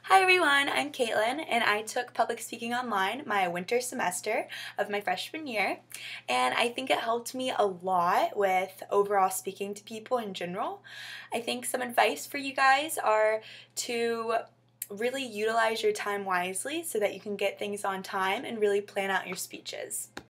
Hi everyone, I'm Kaitlyn and I took public speaking online my winter semester of my freshman year, and I think it helped me a lot with overall speaking to people in general. I think some advice for you guys are to really utilize your time wisely so that you can get things on time and really plan out your speeches.